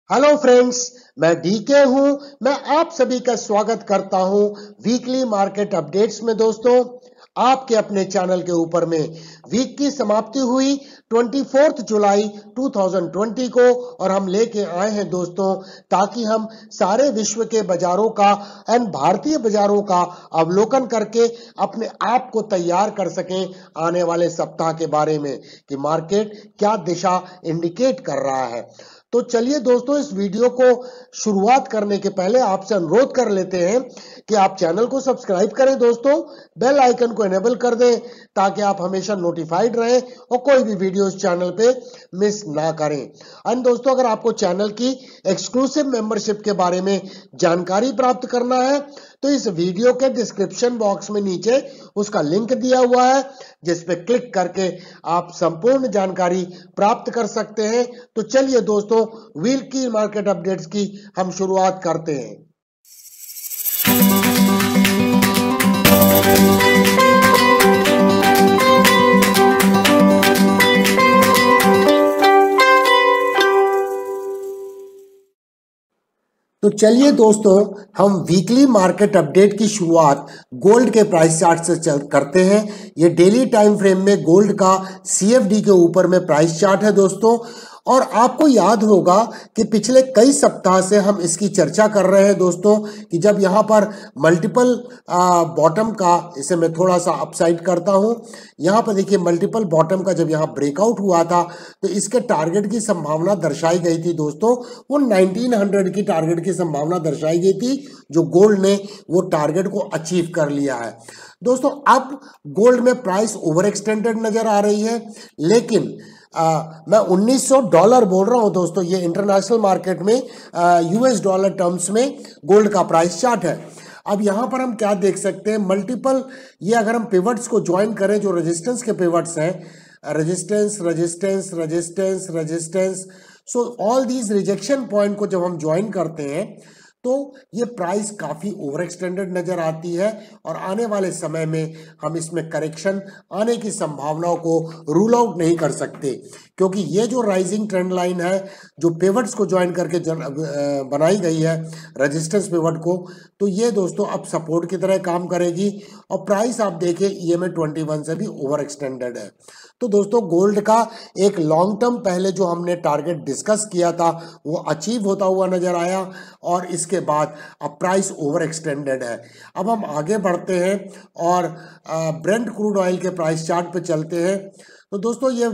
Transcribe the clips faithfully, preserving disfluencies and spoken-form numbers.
Hello friends, मैं DK हूं। मैं आप सभी का स्वागत करता हूं वीकली मार्केट अपडेट्स में। दोस्तों, आपके अपने चैनल के ऊपर में वीक की समाप्ति हुई चौबीस जुलाई दो हज़ार बीस को और हम लेके आए हैं दोस्तों, ताकि हम सारे विश्व के बाजारों का एंड भारतीय बाजारों का अवलोकन करके अपने आप को तैयार कर सकें आने वाले सप्ताह के बारे में कि मार्केट क्या दिशा इंडिकेट कर रहा है। तो चलिए दोस्तों, इस वीडियो को शुरुआत करने के पहले आपसे अनुरोध कर लेते हैं कि आप चैनल को सब्सक्राइब करें दोस्तों, बेल आइकन को एनेबल कर दें ताकि आप हमेशा नोटिफाइड रहें और कोई भी वीडियो इस चैनल पे मिस ना करें। एंड दोस्तों, अगर आपको चैनल की एक्सक्लूसिव मेंबरशिप के बारे में जानकारी प्राप्त करना है तो इस वीडियो के डिस्क्रिप्शन बॉक्स में नीचे उसका लिंक दिया हुआ है, जिस पे क्लिक करके आप संपूर्ण जानकारी प्राप्त कर सकते हैं। तो चलिए दोस्तों, वीक की मार्केट अपडेट्स की हम शुरुआत करते हैं। तो चलिए दोस्तों, हम वीकली मार्केट अपडेट की शुरुआत गोल्ड के प्राइस चार्ट से चल करते हैं। ये डेली टाइम फ्रेम में गोल्ड का सीएफडी के ऊपर में प्राइस चार्ट है दोस्तों। और आपको याद होगा कि पिछले कई सप्ताह से हम इसकी चर्चा कर रहे हैं दोस्तों कि जब यहाँ पर मल्टीपल बॉटम का, इसे मैं थोड़ा सा अपसाइड करता हूँ, यहाँ पर देखिए मल्टीपल बॉटम का जब यहाँ ब्रेकआउट हुआ था तो इसके टारगेट की संभावना दर्शाई गई थी दोस्तों। वो उन्नीस सौ की टारगेट की संभावना दर्शाई गई थी, जो गोल्ड ने वो टारगेट को अचीव कर लिया है दोस्तों। अब गोल्ड में प्राइस ओवर एक्सटेंडेड नजर आ रही है, लेकिन आ, मैं उन्नीस सौ डॉलर बोल रहा हूं दोस्तों। ये इंटरनेशनल मार्केट में यूएस डॉलर टर्म्स में गोल्ड का प्राइस चार्ट है। अब यहां पर हम क्या देख सकते हैं, मल्टीपल, ये अगर हम पिवट्स को ज्वाइन करें, जो रेजिस्टेंस के पिवट्स हैं, resistance resistance resistance resistance, so all these rejection point को जब हम ज्वाइन करते हैं तो ये प्राइस काफी ओवर एक्सटेंडेड नजर आती है और आने वाले समय में हम इसमें करेक्शन आने की संभावनाओं को रूल आउट नहीं कर सकते, क्योंकि ये जो राइजिंग ट्रेंड लाइन है जो पिवट्स को ज्वाइन करके बनाई गई है, रेजिस्टेंस पिवट को, तो ये दोस्तों अब सपोर्ट की तरह काम करेगी और प्राइस आप देखें ईएमए इक्कीस से भी ओवर एक्सटेंडेड है। तो दोस्तों, गोल्ड का एक लॉन्ग टर्म पहले जो हमने टारगेट डिस्कस किया था वो अचीव होता हुआ नजर आया और इसके बाद अब प्राइस ओवर एक्सटेंडेड है। अब हम आगे बढ़ते हैं और ब्रेंट क्रूड ऑयल के प्राइस चार्ट पे चलते हैं। तो दोस्तों, ये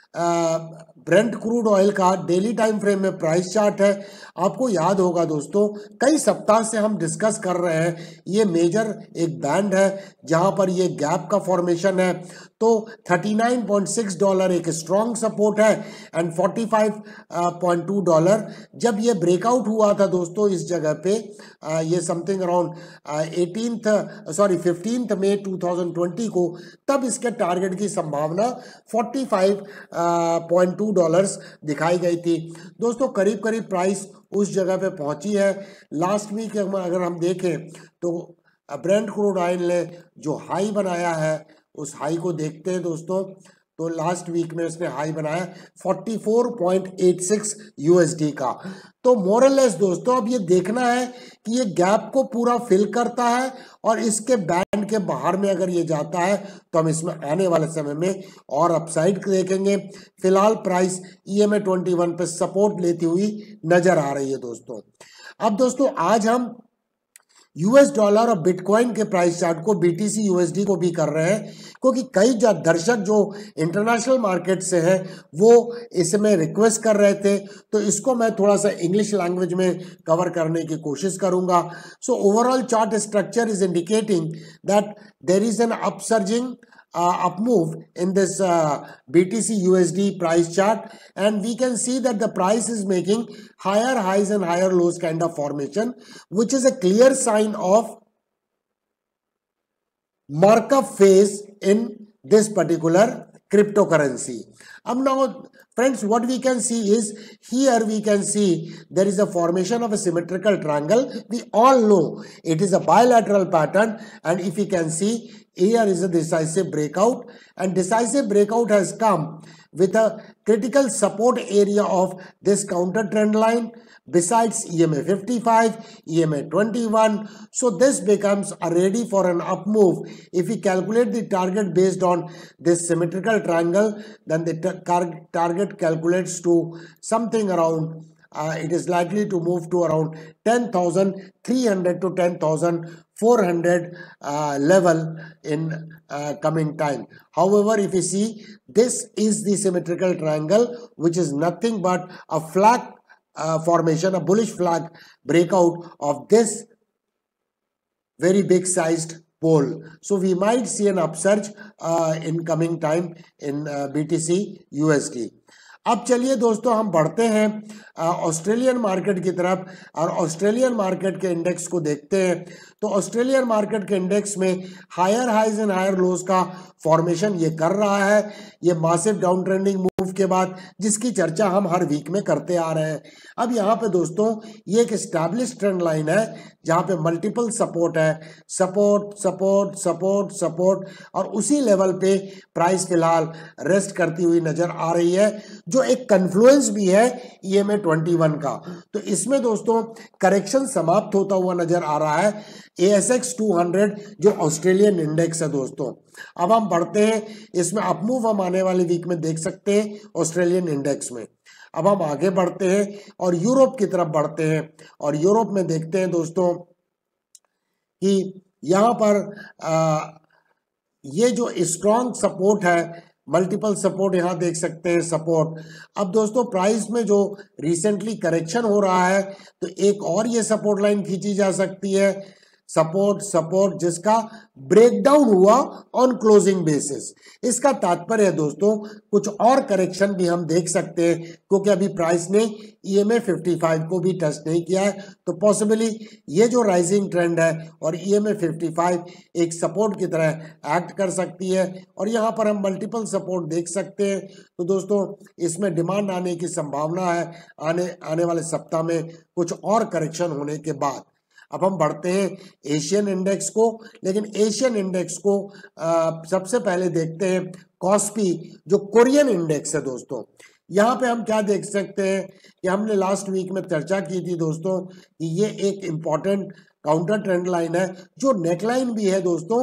ब्रेंट क्रूड ऑयल का डेली टाइम फ्रेम में प्राइस चार्ट है। आपको याद होगा दोस्तों, कई सप्ताह से हम डिस्कस कर रहे हैं, ये मेजर एक बैंड है जहां पर ये गैप का फॉर्मेशन है। तो उनतालीस पॉइंट छह डॉलर एक स्ट्रॉन्ग सपोर्ट है एंड पैंतालीस पॉइंट दो डॉलर जब ये ब्रेकआउट हुआ था दोस्तों इस जगह पे, आ, ये something around eighteenth sorry fifteenth May दो हज़ार बीस को, तब इसके टारगेट की संभावना पैंतालीस पॉइंट दो डॉलर्स दिखाई गई थी दोस्तों। करीब करीब प्राइस उस जगह पे पहुंची है। लास्ट वीक अगर हम देखें तो ब्रेंट क्रूड ऑयल ने जो हाई बनाया है उस हाई को देखते हैं दोस्तों, तो लास्ट वीक में उसने हाई बनाया चौवालीस पॉइंट छियासी यूएसडी का। तो मोरलेस दोस्तों, अब ये देखना है कि ये गैप को पूरा फिल करता है और इसके बैंड के बाहर में अगर ये जाता है तो हम इसमें आने वाले समय में और अपसाइड देखेंगे। फिलहाल प्राइस ईएमए इक्कीस पे सपोर्ट लेती हुई नजर आ रही है दोस्तों। अब दोस्तों, आज हम यूएस डॉलर और बिटकॉइन के प्राइस चार्ट को बीटीसी यूएसडी को भी कर रहे हैं, क्योंकि कई दर्शक जो इंटरनेशनल मार्केट से हैं वो इसमें रिक्वेस्ट कर रहे थे, तो इसको मैं थोड़ा सा इंग्लिश लैंग्वेज में कवर करने की कोशिश करूंगा। So overall chart structure is indicating that there is an upsurging Uh, up move in this uh, B T C U S D price chart, and we can see that the price is making higher highs and higher lows kind of formation, which is a clear sign of markup phase in this particular cryptocurrency. Um, now friends, what we can see is, here we can see there is a formation of a symmetrical triangle. We all know it is a bilateral pattern, and if we can see, here is a decisive breakout, and decisive breakout has come with a critical support area of this counter trend line besides E M A fifty-five, E M A twenty-one. So this becomes a ready for an up move. If we calculate the target based on this symmetrical triangle, then the target calculates to something around Uh, it is likely to move to around ten thousand three hundred to ten thousand four hundred uh, level in uh, coming time. However, if you see, this is the symmetrical triangle, which is nothing but a flag uh, formation, a bullish flag breakout of this very big sized pole. So we might see an upsurge uh, in coming time in uh, B T C U S D. अब चलिए दोस्तों हम बढ़ते हैं Australian market की तरफ और Australian market के इंडेक्स को देखते हैं। तो ऑस्ट्रेलियन मार्केट के इंडेक्स में higher highs and higher lows का फॉर्मेशन ये कर रहा है, ये मासिव डाउन ट्रेंडिंग मूव के बाद, जिसकी चर्चा हम हर वीक में करते आ रहे हैं। अब यहाँ पे दोस्तों ये एक एस्टैब्लिश ट्रेंड लाइन है जहाँ पे मल्टीपल सपोर्ट है, सपोर्ट सपोर्ट सपोर्ट सपोर्ट, और उसी लेवल पे प्राइस फिलहाल रेस्ट करती हुई नजर आ रही है, जो एक कन्फ्लुएंस भी है E M A twenty one का। तो इसमें दोस्तों करेक्शन समाप्त होता हुआ नजर आ रहा है A S X two hundred जो ऑस्ट्रेलियन इंडेक्स है दोस्तों। अब हम बढ़ते हैं, इसमें अपमूव हम आने वाले वीक में देख सकते हैं ऑस्ट्रेलियन इंडेक्स में। अब हम आगे बढ़ते हैं और यूरोप की तरफ बढ़ते हैं और यूरोप में देखते हैं दोस्तों कि यहाँ पर आ, ये जो स्ट्रॉन्ग सपोर्ट है, मल्टीपल सपोर्ट यहाँ देख सकते हैं सपोर्ट। अब दोस्तों प्राइस में जो रिसेंटली करेक्शन हो रहा है तो एक और ये सपोर्ट लाइन खींची जा सकती है, सपोर्ट सपोर्ट, जिसका ब्रेकडाउन हुआ ऑन क्लोजिंग बेसिस। इसका तात्पर्य है दोस्तों कुछ और करेक्शन भी हम देख सकते हैं, क्योंकि अभी प्राइस ने E M A fifty five को भी टच नहीं किया है। तो पॉसिबली ये जो राइजिंग ट्रेंड है और E M A fifty five एक सपोर्ट की तरह एक्ट कर सकती है, और यहाँ पर हम मल्टीपल सपोर्ट देख सकते हैं। तो दोस्तों इसमें डिमांड आने की संभावना है आने आने वाले सप्ताह में कुछ और करेक्शन होने के बाद। अब हम बढ़ते हैं एशियन इंडेक्स को, लेकिन एशियन इंडेक्स को आ, सबसे पहले देखते हैं कॉस्पी जो कोरियन इंडेक्स है दोस्तों। यहाँ पे हम क्या देख सकते हैं कि हमने लास्ट वीक में चर्चा की थी दोस्तों कि ये एक इम्पॉर्टेंट काउंटर ट्रेंड लाइन है, जो नेकलाइन भी है दोस्तों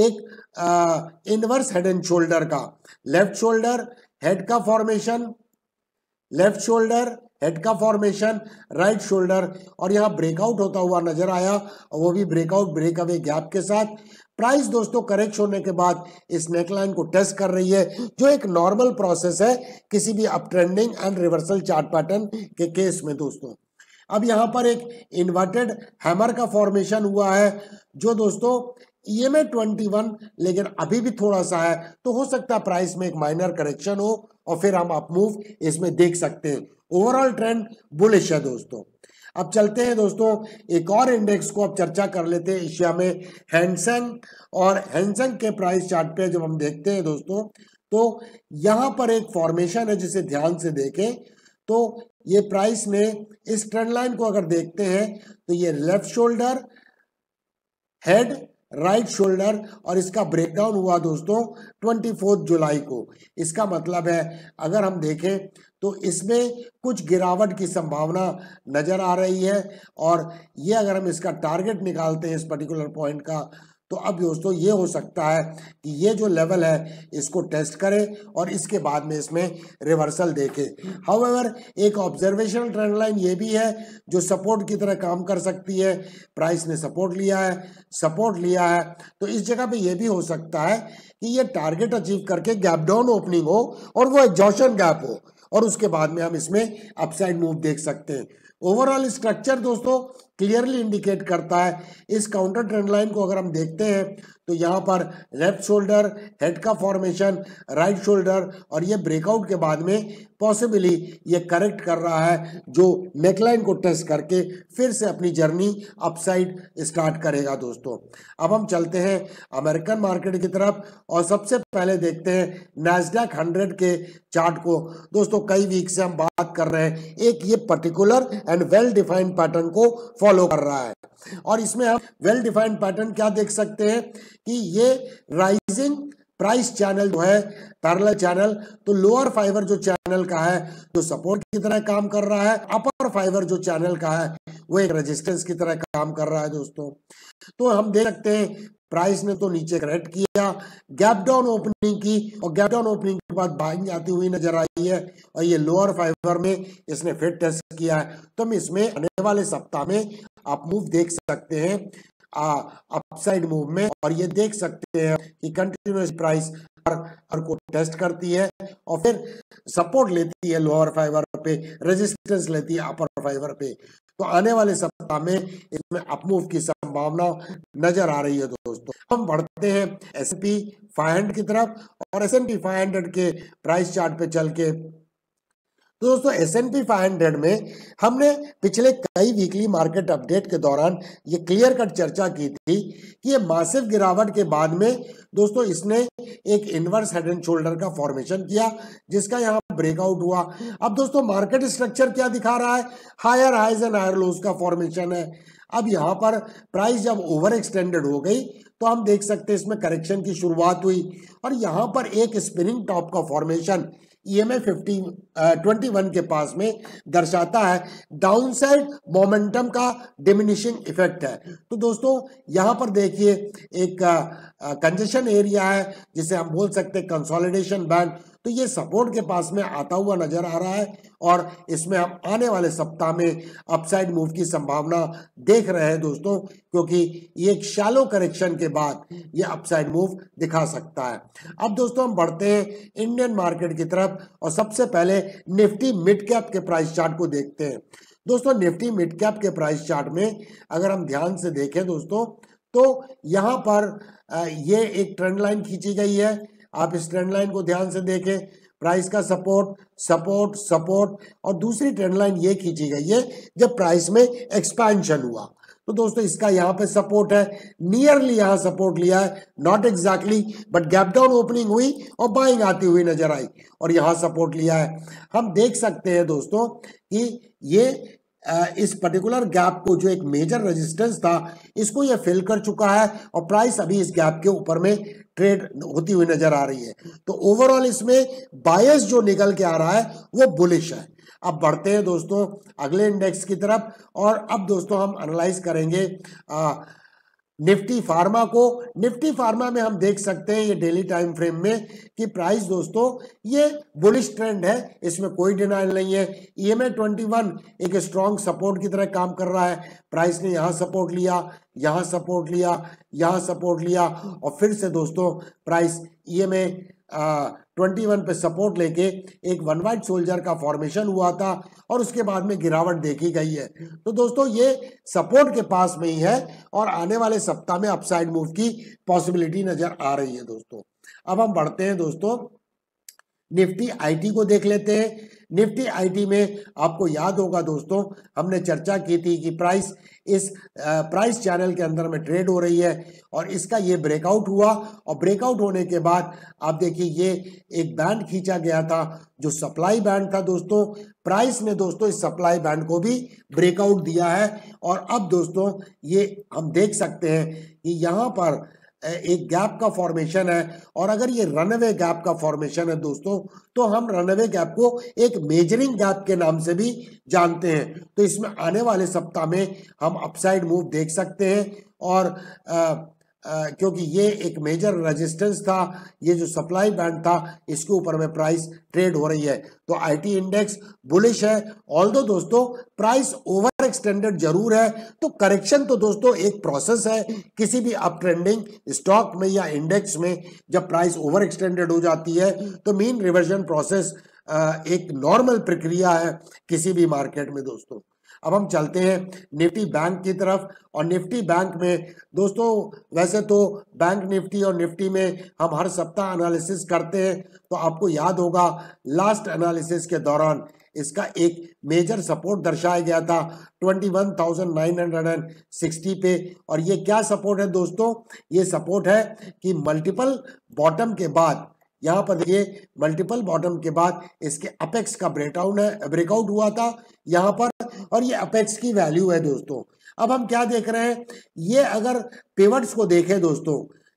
एक इनवर्स हेड एंड शोल्डर का, लेफ्ट शोल्डर हेड का फॉर्मेशन, लेफ्ट शोल्डर हेड का फॉर्मेशन, राइट शोल्डर, और यहाँ ब्रेकआउट होता हुआ नजर आया, और वो भी ब्रेकआउट ब्रेक अवे गैप के साथ। प्राइस दोस्तों करेक्ट होने के बाद इस नेकलाइन को टेस्ट कर रही है, जो एक नॉर्मल प्रोसेस है किसी भी up trending and reversal chart pattern के केस में दोस्तों। अब यहाँ पर एक इन्वर्टेड हैमर का फॉर्मेशन हुआ है, जो दोस्तों E M A twenty one लेकिन अभी भी थोड़ा सा है, तो हो सकता है प्राइस में एक माइनर करेक्शन हो और फिर हम अप मूव इसमें देख सकते हैं। ओवरऑल ट्रेंड बुलिश है दोस्तों। अब चलते हैं दोस्तों एक और इंडेक्स को अब चर्चा कर लेते हैं एशिया में, हैंसेंग। और हैंसेंग के प्राइस चार्ट पे जब हम देखते हैं दोस्तों तो यहाँ पर एक फॉर्मेशन है, जिसे ध्यान से देखें तो ये प्राइस ने इस ट्रेंड लाइन को अगर देखते हैं तो ये left shoulder head right shoulder, और इसका ब्रेकडाउन हुआ दोस्तों चौबीस जुलाई को। इसका मतलब है अगर हम देखें तो इसमें कुछ गिरावट की संभावना नजर आ रही है, और ये अगर हम इसका टारगेट निकालते हैं इस पर्टिकुलर पॉइंट का, तो अब दोस्तों ये हो सकता है कि ये जो लेवल है इसको टेस्ट करें और इसके बाद में इसमें रिवर्सल देखें। हाउएवर एक ऑब्जर्वेशनल ट्रेंड लाइन ये भी है जो सपोर्ट की तरह काम कर सकती है। प्राइस ने सपोर्ट लिया है, सपोर्ट लिया है, तो इस जगह पे ये भी हो सकता है कि ये टारगेट अचीव करके गैप डाउन ओपनिंग हो और वो एग्जॉशन गैप हो, और उसके बाद में हम इसमें अपसाइड मूव देख सकते हैं। ओवरऑल स्ट्रक्चर दोस्तों क्लियरली इंडिकेट करता है। इस काउंटर ट्रेंड लाइन को अगर हम देखते हैं तो यहाँ पर लेफ्ट शोल्डर हेड का फॉर्मेशन, राइट शोल्डर, और ये ब्रेकआउट के बाद में पॉसिबली ये करेक्ट कर रहा है, जो नेकलाइन को टेस्ट करके फिर से अपनी जर्नी अपसाइड स्टार्ट करेगा दोस्तों। अब हम चलते हैं अमेरिकन मार्केट की तरफ और सबसे पहले देखते हैं नैस्डैक हंड्रेड के चार्ट को। दोस्तों कई वीक से हम बात कर रहे हैं, एक ये particular and well defined pattern को फॉलो कर रहा है, और इसमें हम वेल डिफाइंड पैटर्न क्या देख सकते हैं कि ये राइजिंग प्राइस चैनल जो है पैरेलल चैनल, तो लोअर फाइबर जो चैनल का है जो सपोर्ट की तरह काम कर रहा है, अपर फाइबर जो चैनल का है वो एक रेजिस्टेंस की तरह काम कर रहा है दोस्तों। तो हम देख सकते हैं प्राइस ने तो नीचे करेक्ट किया, गैप डाउन ओपनिंग की और गैप डाउन ओपनिंग के बाद बाइंग आती हुई नजर आई है और ये लोअर फाइबर में इसने फिर टेस्ट किया है। तो हम इसमें आने वाले सप्ताह में आप मूव देख सकते हैं अपसाइड मूव में, और ये देख सकते हैं कि कंटिन्यूअस प्राइस हर को टेस्ट करती है और फिर सपोर्ट लेती है लोअर फाइबर पे, रेजिस्टेंस लेती है अपर फाइबर पे। तो आने वाले सप्ताह में इसमें अपमूव की संभावना नजर आ रही है दोस्तों। हम बढ़ते हैं S and P five hundred की तरफ और S and P five hundred के प्राइस चार्ट पे चल के तो दोस्तों S and P five hundred में हमने पिछले कई वीकली मार्केट अपडेट के दौरान ये क्लियर कट चर्चा की थी कि ये मासिव गिरावट के बाद में दोस्तों इसने एक इनवर्स हेड एंड शोल्डर का फॉर्मेशन किया जिसका यहाँ ब्रेकआउट हुआ। अब दोस्तों मार्केट स्ट्रक्चर क्या दिखा रहा है, higher highs and higher lows का फॉर्मेशन है। अब यहाँ पर प्राइस जब ओवर एक्सटेंडेड हो गई तो हम देख सकते हैं इसमें करेक्शन की शुरुआत हुई और यहाँ पर एक स्पिनिंग टॉप का formation E M A fifty twenty one के पास में दर्शाता है डाउन साइड मोमेंटम का डिमिनिशिंग इफेक्ट है। तो दोस्तों यहाँ पर देखिए एक कंजेशन एरिया है जिसे हम बोल सकते हैं कंसोलिडेशन बैंड, तो ये सपोर्ट के पास में आता हुआ नजर आ रहा है और इसमें हम आने वाले सप्ताह में अपसाइड मूव की संभावना देख रहे हैं दोस्तों, क्योंकि ये एक शैलो करेक्शन के बाद ये अपसाइड मूव दिखा सकता है। अब दोस्तों हम बढ़ते हैं इंडियन मार्केट की तरफ और सबसे पहले निफ्टी मिड कैप के प्राइस चार्ट को देखते हैं। दोस्तों निफ्टी मिड कैप के प्राइस चार्ट में अगर हम ध्यान से देखें दोस्तों तो यहाँ पर ये एक ट्रेंड लाइन खींची गई है। आप इस ट्रेंड लाइन को ध्यान से देखें, प्राइस का सपोर्ट सपोर्ट सपोर्ट और दूसरी ट्रेंड लाइन ये खींची गई है जब प्राइस में एक्सपेंशन हुआ। तो दोस्तों इसका यहाँ पे सपोर्ट है, नियरली यहाँ सपोर्ट लिया है, not exactly but gap down opening हुई और बाइंग आती हुई नजर आई और यहाँ सपोर्ट लिया है। हम देख सकते हैं दोस्तों कि ये इस पर्टिकुलर गैप को जो एक मेजर रेजिस्टेंस था इसको ये फिल कर चुका है और प्राइस अभी इस गैप के ऊपर में ट्रेड होती हुई नजर आ रही है। तो ओवरऑल इसमें बायस जो निकल के आ रहा है वो बुलिश है। अब बढ़ते हैं दोस्तों अगले इंडेक्स की तरफ और अब दोस्तों हम एनालाइज करेंगे आ, निफ्टी फार्मा को। निफ्टी फार्मा में हम देख सकते हैं ये डेली टाइम फ्रेम में कि प्राइस दोस्तों ये बुलिश ट्रेंड है, इसमें कोई डिनाइल नहीं है। E M A twenty one एक स्ट्रॉन्ग सपोर्ट की तरह काम कर रहा है, प्राइस ने यहाँ सपोर्ट लिया, यहाँ सपोर्ट लिया, यहाँ सपोर्ट लिया और फिर से दोस्तों price E M A twenty one पे सपोर्ट लेके एक वन वाइट सोल्जर का फॉर्मेशन हुआ था और उसके बाद में गिरावट देखी गई है। तो दोस्तों ये सपोर्ट के पास में ही है और आने वाले सप्ताह में अपसाइड मूव की पॉसिबिलिटी नजर आ रही है दोस्तों। अब हम बढ़ते हैं दोस्तों निफ्टी आईटी को देख लेते हैं। निफ्टी आईटी में आपको याद होगा दोस्तों हमने चर्चा की थी कि प्राइस इस प्राइस चैनल के अंदर में ट्रेड हो रही है और इसका ये ब्रेकआउट हुआ और ब्रेकआउट होने के बाद आप देखिए ये एक बैंड खींचा गया था जो सप्लाई बैंड था दोस्तों। प्राइस ने दोस्तों इस सप्लाई बैंड को भी ब्रेकआउट दिया है और अब दोस्तों ये हम देख सकते हैं कि यहाँ पर एक गैप का फॉर्मेशन है और अगर ये रनअवे गैप का फॉर्मेशन है दोस्तों तो हम रनअवे गैप को एक मेजरिंग गैप के नाम से भी जानते हैं। तो इसमें आने वाले सप्ताह में हम अपसाइड मूव देख सकते हैं और आ, आ, क्योंकि ये एक मेजर रेजिस्टेंस था, ये जो सप्लाई बैंड था इसके ऊपर में प्राइस ट्रेड हो रही है। तो आईटी इंडेक्स बुलिश है, ऑल्दो दोस्तों प्राइस ओवर एक्सटेंडेड जरूर है। तो करेक्शन तो दोस्तों एक प्रोसेस है, किसी भी अप ट्रेंडिंग स्टॉक में या इंडेक्स में जब प्राइस ओवर एक्सटेंडेड हो जाती है तो मीन रिवर्जन प्रोसेस एक नॉर्मल प्रक्रिया है किसी भी मार्केट में दोस्तों। अब हम चलते हैं निफ्टी बैंक की तरफ और निफ्टी बैंक में दोस्तों वैसे तो बैंक निफ्टी और निफ्टी में हम हर सप्ताह एनालिसिस करते हैं, तो आपको याद होगा लास्ट एनालिसिस के दौरान इसका एक मेजर सपोर्ट दर्शाया गया था twenty one thousand nine hundred sixty पे। और ये क्या सपोर्ट है दोस्तों, ये सपोर्ट है कि मल्टीपल बॉटम के बाद यहाँ पर देखिए मल्टीपल बॉटम के बाद इसके अपेक्स का ब्रेकआउट है ब्रेकआउट हुआ था यहाँ पर और ये अपेक्स की वैल्यू है दोस्तों। अब हम क्या देख रहे हैं, ये अगर पिवट्स को देखें दोस्तों,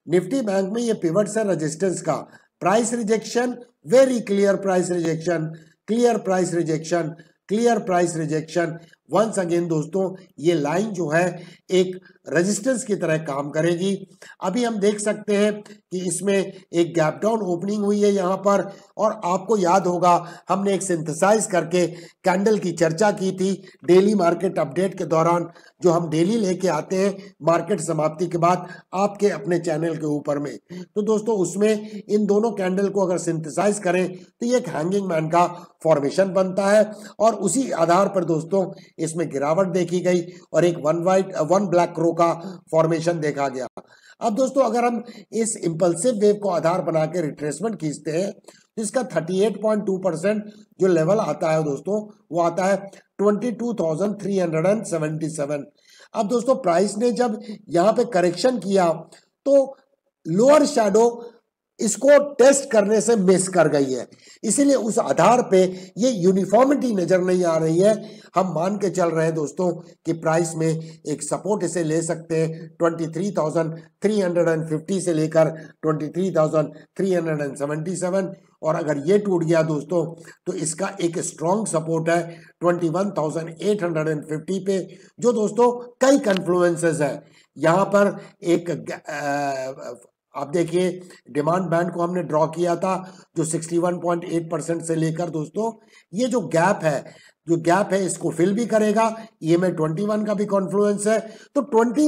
निफ्टी बैंक में ये पिवट्स है रेजिस्टेंस का, price rejection, very clear price rejection, clear price rejection, clear price rejection. Once again दोस्तों ये लाइन जो है एक रेजिस्टेंस की तरह काम करेगी। अभी हम देख सकते हैं कि इसमें एक गैप डाउन ओपनिंग हुई है यहाँ पर, और आपको याद होगा हमने एक सिंथेसाइज करके कैंडल की चर्चा की थी डेली मार्केट अपडेट के दौरान, जो हम डेली लेके आते हैं मार्केट समाप्ति के बाद आपके अपने चैनल के ऊपर में। तो दोस्तों उसमें इन दोनों कैंडल को अगर सिंथेसाइज करें तो ये एक हैंगिंग मैन का फॉर्मेशन बनता है, और उसी आधार पर दोस्तों इसमें गिरावट देखी गई और एक one white one black crow का फॉर्मेशन देखा गया। अब दोस्तों अगर हम इस इंपल्सिव वेव को आधार बना के रिट्रेसमेंट खींचते हैं तो इसका अड़तीस पॉइंट दो परसेंट जो लेवल आता है दोस्तों वो आता है बाईस हज़ार तीन सौ सतहत्तर। अब दोस्तों प्राइस ने जब यहाँ पे करेक्शन किया तो लोअर शैडो इसको टेस्ट करने से मिस कर गई है, इसीलिए उस आधार पे ये यूनिफॉर्मिटी नजर नहीं आ रही है। हम मान के चल रहे हैं दोस्तों कि प्राइस में एक सपोर्ट इसे ले सकते हैं तेईस हज़ार तीन सौ पचास से लेकर तेईस हज़ार तीन सौ सतहत्तर, और अगर ये टूट गया दोस्तों तो इसका एक स्ट्रॉन्ग सपोर्ट है इक्कीस हज़ार आठ सौ पचास पे, जो दोस्तों कई कन्फ्लुएंसेस है यहाँ पर। एक आ, आप देखिए डिमांड बैंड को हमने ड्रॉ किया था जो इकसठ पॉइंट आठ परसेंट से लेकर दोस्तों ये जो गैप है जो गैप है इसको फिल भी करेगा। ई एम ए इक्कीस का भी कॉन्फ्लुएंस है, तो इक्कीस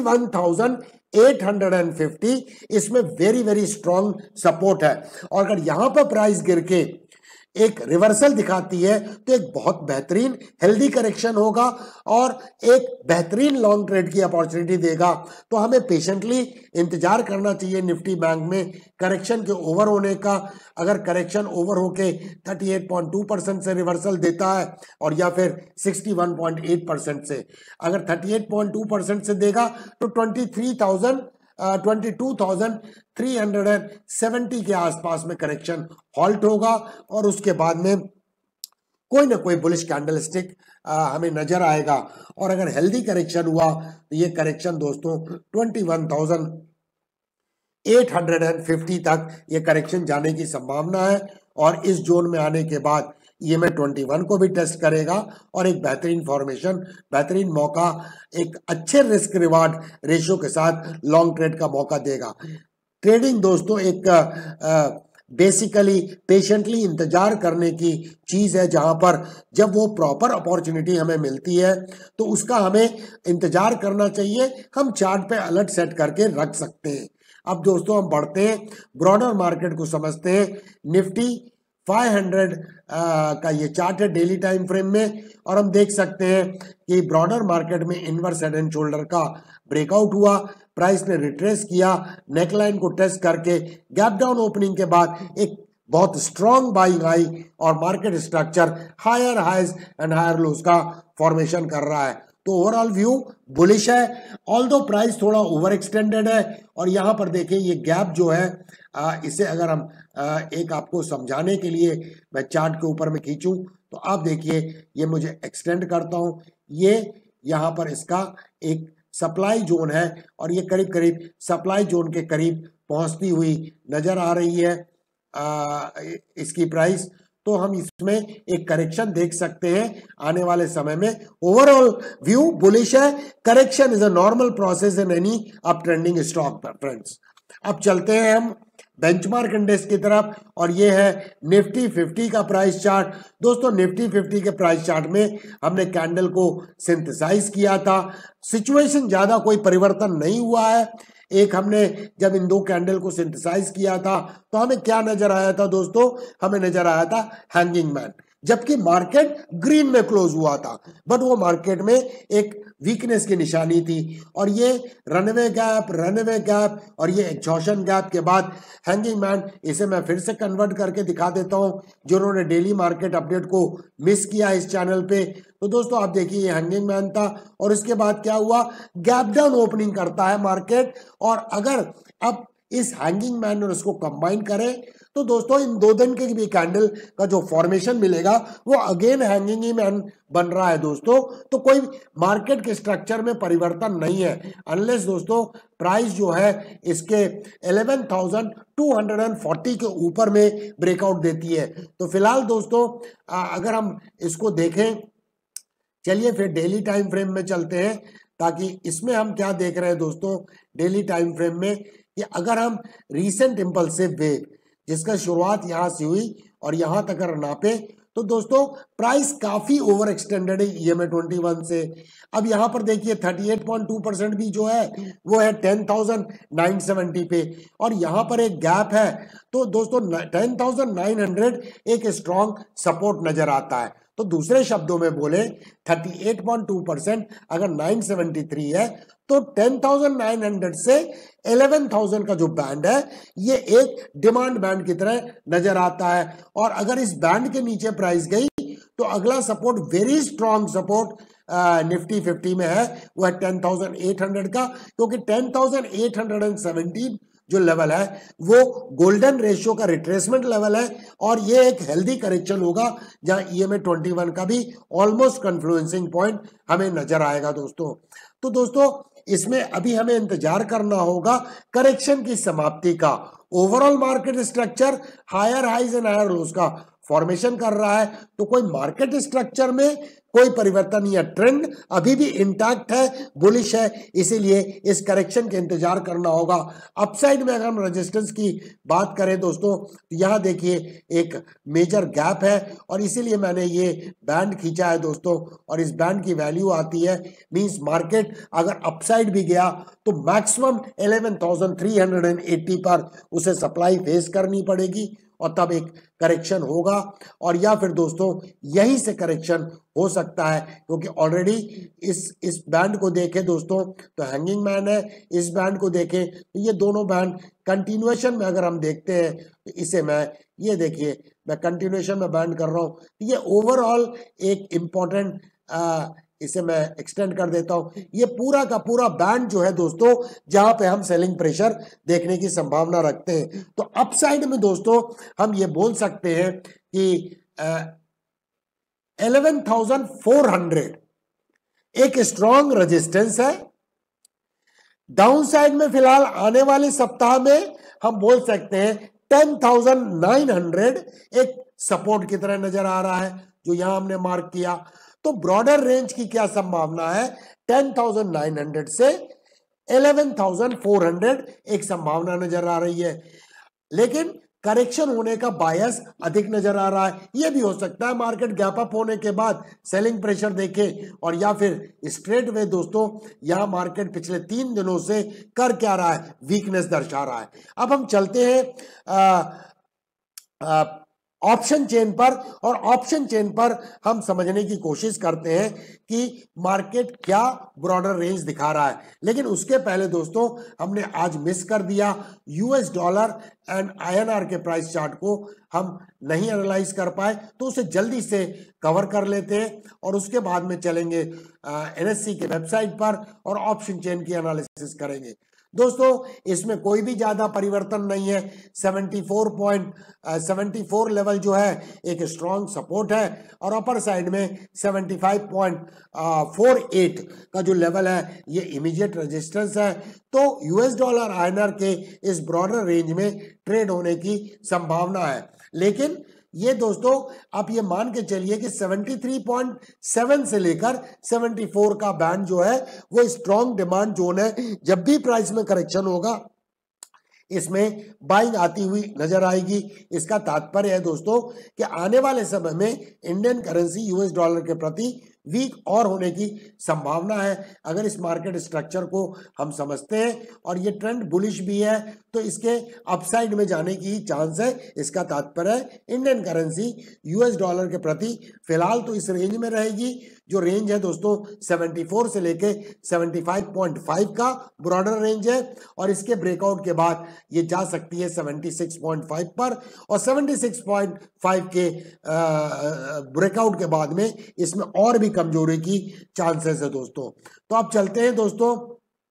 हज़ार आठ सौ पचास इसमें वेरी वेरी स्ट्रॉन्ग सपोर्ट है। और अगर यहाँ पर प्राइस गिर के एक रिवर्सल दिखाती है तो एक बहुत बेहतरीन हेल्दी करेक्शन होगा और एक बेहतरीन लॉन्ग ट्रेड की अपॉर्चुनिटी देगा। तो हमें पेशेंटली इंतजार करना चाहिए निफ्टी बैंक में करेक्शन के ओवर होने का। अगर करेक्शन ओवर होके अड़तीस पॉइंट दो परसेंट से रिवर्सल देता है और या फिर इकसठ पॉइंट आठ परसेंट से, अगर अड़तीस पॉइंट दो परसेंट से देगा तो तेईस हज़ार बाईस हज़ार तीन सौ सत्तर के आसपास में करेक्शन हॉल्ट होगा, और उसके बाद में कोई ना कोई बुलिश कैंडलस्टिक हमें नजर आएगा। और अगर हेल्दी करेक्शन हुआ तो ये करेक्शन दोस्तों इक्कीस हज़ार आठ सौ पचास तक ये करेक्शन जाने की संभावना है, और इस जोन में आने के बाद ये में इक्कीस को भी टेस्ट करेगा और एक बेहतरीन फॉर्मेशन, बेहतरीन मौका, एक अच्छे रिस्क रिवार्ड रेशियो के साथ लॉन्ग ट्रेड का मौका देगा। ट्रेडिंग दोस्तों एक बेसिकली पेशेंटली इंतजार करने की चीज है, जहां पर जब वो प्रॉपर अपॉर्चुनिटी हमें मिलती है तो उसका हमें इंतजार करना चाहिए। हम चार्ट पे अलर्ट सेट करके रख सकते हैं। अब दोस्तों हम बढ़ते हैं, ब्रॉडर मार्केट को समझते हैं। निफ्टी पाँच सौ आ, का ये चार्ट है डेली टाइम फ्रेम में, और हम देख सकते हैं कि ब्रॉडर मार्केट में इनवर्स हेड एंड शोल्डर का ब्रेकआउट हुआ, प्राइस ने रिट्रेस किया, नेकलाइन को टेस्ट करके गैप डाउन ओपनिंग के बाद एक बहुत स्ट्रॉन्ग बाइंग आई और market structure higher highs and higher lows का फॉर्मेशन कर रहा है। तो ओवरऑल व्यू बुलिश है, ऑल्दो प्राइस थोड़ा ओवर एक्सटेंडेड है। और यहाँ पर देखिए ये गैप जो है आ, इसे अगर हम आ, एक आपको समझाने के लिए मैं चार्ट के ऊपर में खींचूं तो आप देखिए ये मुझे एक्सटेंड करता हूं, ये यहाँ पर इसका एक सप्लाई जोन है और ये करीब करीब सप्लाई जोन के करीब पहुंचती हुई नजर आ रही है आ, इसकी प्राइस। तो हम इसमें एक करेक्शन देख सकते हैं आने वाले समय में। ओवरऑल व्यू बुलिश है, correction is a normal process in any up trending stock friends. अब चलते हैं हम बेंचमार्क इंडेक्स की तरफ, और ये है निफ्टी फिफ्टी का प्राइस चार्ट। दोस्तों निफ्टी फिफ्टी के प्राइस चार्ट में हमने कैंडल को सिंथेसाइज किया था, सिचुएशन ज्यादा कोई परिवर्तन नहीं हुआ है। एक हमने जब इन दो कैंडल को सिंथेसाइज किया था तो हमें क्या नजर आया था दोस्तों, हमें नजर आया था हैंगिंग मैन, जबकि मार्केट ग्रीन में क्लोज हुआ था, बट वो मार्केट में एक वीकनेस की निशानी थी। और ये रनवे गैप रनवे गैप और ये एग्जॉशन गैप के बाद हैंगिंग मैन, इसे मैं फिर से कन्वर्ट करके दिखा देता हूं जिन्होंने डेली मार्केट अपडेट को मिस किया इस चैनल पे। तो दोस्तों आप देखिए ये हैंगिंग मैन था, और इसके बाद क्या हुआ, गैप डाउन ओपनिंग करता है मार्केट। और अगर अब इस हैंगिंग मैन और इसको कंबाइन करें तो दोस्तों इन दो दिन के भी कैंडल का जो फॉर्मेशन मिलेगा वो अगेन हैंगिंग ही मैन बन रहा है दोस्तों। तो कोई मार्केट के स्ट्रक्चर में परिवर्तन नहीं है अनलेस दोस्तों प्राइस जो है इसके eleven thousand two hundred forty के ऊपर में ब्रेकआउट देती है। तो फिलहाल दोस्तों अगर हम इसको देखें, चलिए फिर डेली टाइम फ्रेम में चलते हैं, ताकि इसमें हम क्या देख रहे हैं दोस्तों डेली टाइम फ्रेम में कि अगर हम रीसेंट इंपल्सिव वेव जिसका शुरुआत यहां से हुई और यहां तक अगर नापे तो दोस्तों प्राइस काफी ओवर एक्सटेंडेड है E M A twenty one से। अब यहाँ पर देखिए thirty eight point two percent भी जो है वो है टेन थाउजेंड नाइन सेवेंटी पे, और यहाँ पर एक गैप है। तो दोस्तों टेन थाउजेंड नाइन हंड्रेड एक स्ट्रॉन्ग सपोर्ट नजर आता है। तो दूसरे शब्दों में बोले thirty eight point two percent अगर नाइन सेवेंटी थ्री है तो टेन थाउजेंड नाइन हंड्रेड से इलेवन थाउजेंड का जो बैंड है ये एक डिमांड बैंड की तरह नजर आता है। और अगर इस बैंड के नीचे प्राइस गई तो अगला support very strong support Nifty fifty में है वो है टेन थाउजेंड एट हंड्रेड का, क्योंकि ten thousand eight hundred seventeen जो लेवल है वो गोल्डन रेशियो का रिट्रेसमेंट लेवल है और ये एक हेल्दी करेक्शन होगा जहां E M A twenty one का भी ऑलमोस्ट कन्फ्लुएंसिंग पॉइंट हमें नजर आएगा दोस्तों। तो दोस्तों इसमें अभी हमें इंतजार करना होगा करेक्शन की समाप्ति का। Overall market structure higher highs and higher lows का फॉर्मेशन कर रहा है, तो कोई मार्केट स्ट्रक्चर में कोई परिवर्तन या ट्रेंड अभी भी इंटैक्ट है, बुलिश है, इसीलिए इस करेक्शन के इंतजार करना होगा। अपसाइड में अगर हम रेजिस्टेंस की बात करें दोस्तों तो यहाँ देखिए एक मेजर गैप है और इसीलिए मैंने ये बैंड खींचा है दोस्तों, और इस बैंड की वैल्यू आती है मींस मार्केट अगर अपसाइड भी गया तो maximum eleven thousand three hundred eighty पर उसे सप्लाई फेस करनी पड़ेगी और तब एक करेक्शन होगा, और या फिर दोस्तों यहीं से करेक्शन हो सकता है, क्योंकि ऑलरेडी इस इस बैंड को देखें दोस्तों तो हैंगिंग मैन है, इस बैंड को देखें तो ये दोनों बैंड कंटिन्यूएशन में अगर हम देखते हैं तो इसे मैं ये देखिए मैं कंटिन्यूएशन में बैंड कर रहा हूँ, ये ओवरऑल एक इम्पॉर्टेंट इसे मैं एक्सटेंड कर देता हूं, ये पूरा का पूरा बैंड जो है दोस्तों जहां पे हम सेलिंग प्रेशर देखने की संभावना रखते हैं। तो अपसाइड में दोस्तों हम ये बोल सकते हैं कि इलेवन थाउजेंड फोर हंड्रेड एक स्ट्रॉन्ग रेजिस्टेंस है। डाउन साइड में फिलहाल आने वाले सप्ताह में हम बोल सकते हैं टेन थाउजेंड नाइन हंड्रेड एक सपोर्ट की तरह नजर आ रहा है जो यहां हमने मार्क किया। तो ब्रॉडर रेंज की क्या संभावना है, टेन थाउजेंड नाइन हंड्रेड से इलेवन थाउजेंड फोर हंड्रेड एक संभावना नजर आ रही है, लेकिन करेक्शन होने का बायस अधिक नजर आ रहा है। यह भी हो सकता है मार्केट गैप अप होने के बाद सेलिंग प्रेशर देखे, और या फिर स्ट्रेट वे दोस्तों यहां मार्केट पिछले तीन दिनों से कर क्या रहा है, वीकनेस दर्शा रहा है। अब हम चलते हैं आ, आ, ऑप्शन चेन पर, और ऑप्शन चेन पर हम समझने की कोशिश करते हैं कि मार्केट क्या ब्रॉडर रेंज दिखा रहा है। लेकिन उसके पहले दोस्तों हमने आज मिस कर दिया यूएस डॉलर एंड आईएनआर के प्राइस चार्ट को हम नहीं एनालाइज कर पाए, तो उसे जल्दी से कवर कर लेते हैं और उसके बाद में चलेंगे एनएससी के वेबसाइट पर और ऑप्शन चेन की एनालिसिस करेंगे। दोस्तों इसमें कोई भी ज्यादा परिवर्तन नहीं है, seventy four point seventy four level जो है एक स्ट्रॉन्ग सपोर्ट है और अपर साइड में seventy five point four eight का जो लेवल है ये इमीडिएट रेजिस्टेंस है। तो यूएस डॉलर आईएनआर के इस ब्रॉडर रेंज में ट्रेड होने की संभावना है, लेकिन ये दोस्तों आप ये मान के चलिए कि सेवेंटी थ्री पॉइंट सेवन से लेकर सेवेंटी फोर का बैंड जो है वो स्ट्रॉन्ग डिमांड जोन है। जब भी प्राइस में करेक्शन होगा इसमें बाइंग आती हुई नजर आएगी। इसका तात्पर्य है दोस्तों कि आने वाले समय में इंडियन करेंसी यूएस डॉलर के प्रति वीक और होने की संभावना है। अगर इस मार्केट स्ट्रक्चर को हम समझते हैं और ये ट्रेंड बुलिश भी है तो इसके अपसाइड में जाने की चांस है। इसका तात्पर्य है इंडियन करेंसी यूएस डॉलर के प्रति फिलहाल तो इस रेंज में रहेगी, जो रेंज है दोस्तों सेवेंटी फोर से लेके सेवेंटी फाइव पॉइंट फाइव का ब्रॉडर रेंज है, और इसके ब्रेकआउट के बाद ये जा सकती है सेवेंटी सिक्स पॉइंट फाइव पर, और सेवेंटी सिक्स पॉइंट फाइव के ब्रेकआउट के बाद में इसमें और भी कमजोरी की चांसेस है दोस्तों। तो आप चलते हैं दोस्तों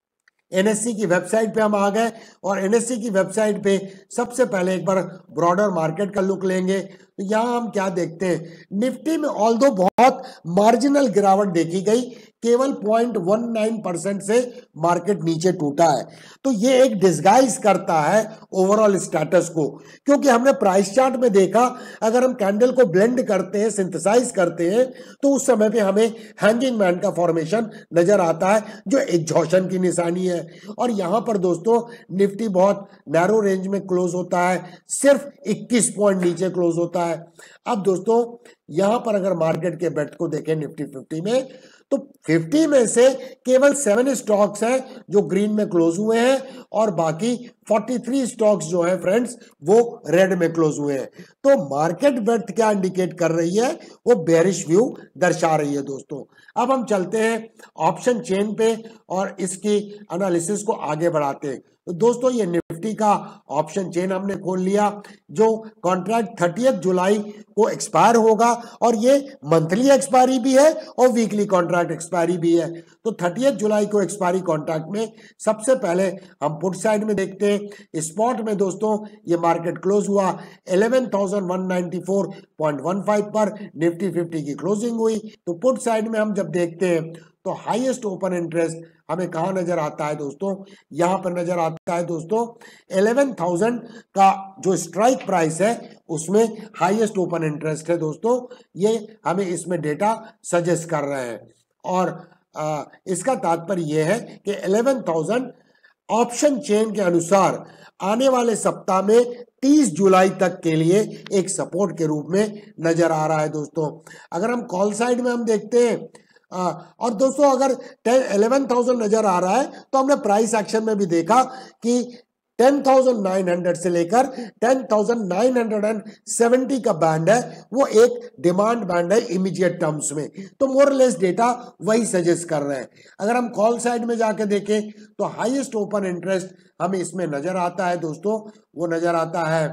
एनएससी की वेबसाइट पे हम आ गए और एनएससी की वेबसाइट पे सबसे पहले एक बार ब्रॉडर मार्केट का लुक लेंगे। तो यहाँ हम क्या देखते हैं, निफ्टी में ऑल्दो बहुत मार्जिनल गिरावट देखी गई, केवल पॉइंट वन नाइन परसेंट से मार्केट नीचे टूटा है। तो ये एक डिस्गाइज करता है ओवरऑल स्टेटस को, क्योंकि हमने प्राइस चार्ट में देखा अगर हम कैंडल को ब्लेंड करते हैं, सिंथेसाइज करते हैं, तो उस समय पे हमें हैंगिंग मैन का फॉर्मेशन नजर आता है जो एग्जॉशन की निशानी है। और यहां पर दोस्तों निफ्टी बहुत नैरो रेंज में क्लोज होता है, सिर्फ इक्कीस पॉइंट नीचे क्लोज होता है। अब दोस्तों यहां पर अगर मार्केट के बेट को देखें निफ्टी फिफ्टी में, तो फिफ्टी में से केवल सेवन स्टॉक्स हैं जो ग्रीन में क्लोज हुए हैं और बाकी तैंतालीस स्टॉक्स जो हैं फ्रेंड्स वो रेड में क्लोज हुए हैं। तो मार्केट बेट क्या इंडिकेट कर रही है, वो बेरिश व्यू दर्शा रही है दोस्तों। अब हम चलते हैं ऑप्शन चेन पे और इसकी एनालिसिस को आगे बढ़ाते हैं। तो दोस्तों ये निफ्टी का ऑप्शन चेन हमने खोल लिया, जो कॉन्ट्रैक्ट थर्टियथ जुलाई को एक्सपायर होगा और ये मंथली एक्सपायरी भी है और वीकली कॉन्ट्रैक्ट एक्सपायरी भी है। तो थर्टियथ जुलाई को एक्सपायरी कॉन्ट्रैक्ट में सबसे पहले हम पुट साइड में देखते हैं। स्पॉट में दोस्तों ये मार्केट क्लोज हुआ eleven thousand one ninety four point one five पर, निफ्टी फिफ्टी की क्लोजिंग हुई। तो पुट साइड में हम जब देखते हैं तो हाईएस्ट ओपन इंटरेस्ट हमें कहां नजर आता है दोस्तों, यहां पर नजर आता है दोस्तों इलेवन थाउजेंड का जो स्ट्राइक प्राइस है उसमें हाईएस्ट ओपन इंटरेस्ट है दोस्तों। ये हमें इसमें डेटा सजेस्ट कर रहे हैं और आ, इसका तात्पर्य यह है कि इलेवन थाउजेंड ऑप्शन चेन के अनुसार आने वाले सप्ताह में तीस जुलाई तक के लिए एक सपोर्ट के रूप में नजर आ रहा है दोस्तों। अगर हम कॉल साइड में हम देखते हैं आ, और दोस्तों अगर इलेवन थाउजेंड नजर आ रहा है तो हमने प्राइस एक्शन में भी देखा कि टेन थाउजेंड नाइन हंड्रेड से लेकर ten thousand nine hundred seventy का बैंड है, वो एक डिमांड बैंड है इमीडिएट टर्म्स में। तो मोर लेस डेटा वही सजेस्ट कर रहे हैं। अगर हम कॉल साइड में जाके देखें तो हाईएस्ट ओपन इंटरेस्ट हमें इसमें नजर आता है दोस्तों, वो नजर आता है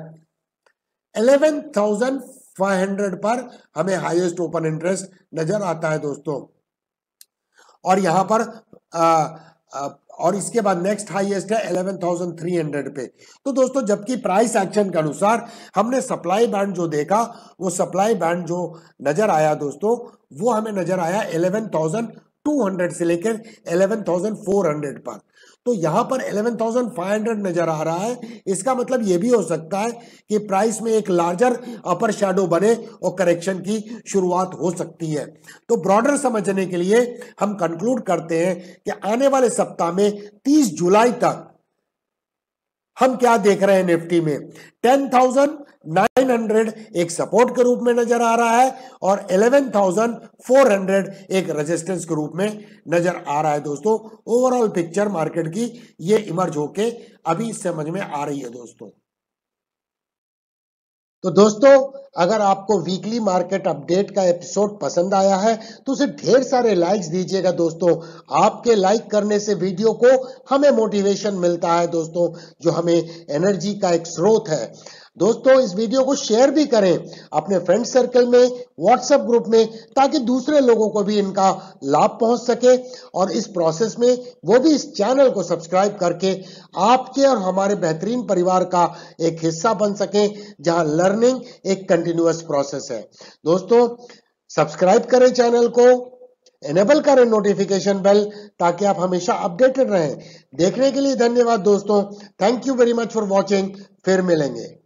इलेवन थाउजेंड फाइव हंड्रेड पर हमें हाईएस्ट ओपन इंटरेस्ट नजर आता है दोस्तों। और यहां पर आ, आ, और इसके बाद नेक्स्ट हाईएस्ट है इलेवन थाउजेंड थ्री हंड्रेड पे। तो दोस्तों जबकि प्राइस एक्शन के अनुसार हमने सप्लाई बैंड जो देखा, वो सप्लाई बैंड जो नजर आया दोस्तों वो हमें नजर आया इलेवन थाउजेंड टू हंड्रेड से लेकर इलेवन थाउजेंड फोर हंड्रेड पर। तो यहां पर इलेवन थाउजेंड फाइव हंड्रेड नजर आ रहा है। इसका मतलब यह भी हो सकता है कि प्राइस में एक लार्जर अपर शैडो बने और करेक्शन की शुरुआत हो सकती है। तो ब्रॉडर समझने के लिए हम कंक्लूड करते हैं कि आने वाले सप्ताह में तीस जुलाई तक हम क्या देख रहे हैं निफ्टी में, टेन थाउजेंड नाइन हंड्रेड एक सपोर्ट के रूप में नजर आ रहा है और इलेवन थाउजेंड फोर हंड्रेड एक रेजिस्टेंस के रूप में नजर आ रहा है दोस्तों। ओवरऑल पिक्चर मार्केट की ये इमर्ज होके अभी समझ में आ रही है दोस्तों। तो दोस्तों अगर आपको वीकली मार्केट अपडेट का एपिसोड पसंद आया है तो उसे ढेर सारे लाइक्स दीजिएगा दोस्तों। आपके लाइक करने से वीडियो को हमें मोटिवेशन मिलता है दोस्तों, जो हमें एनर्जी का एक स्रोत है। दोस्तों इस वीडियो को शेयर भी करें अपने फ्रेंड सर्कल में, व्हाट्सएप ग्रुप में, ताकि दूसरे लोगों को भी इनका लाभ पहुंच सके और इस प्रोसेस में वो भी इस चैनल को सब्सक्राइब करके आपके और हमारे बेहतरीन परिवार का एक हिस्सा बन सके, जहां लर्निंग एक कंटिन्यूअस प्रोसेस है। दोस्तों सब्सक्राइब करें चैनल को, एनेबल करें नोटिफिकेशन बेल, ताकि आप हमेशा अपडेटेड रहें। देखने के लिए धन्यवाद दोस्तों। Thank you very much for watching. फिर मिलेंगे।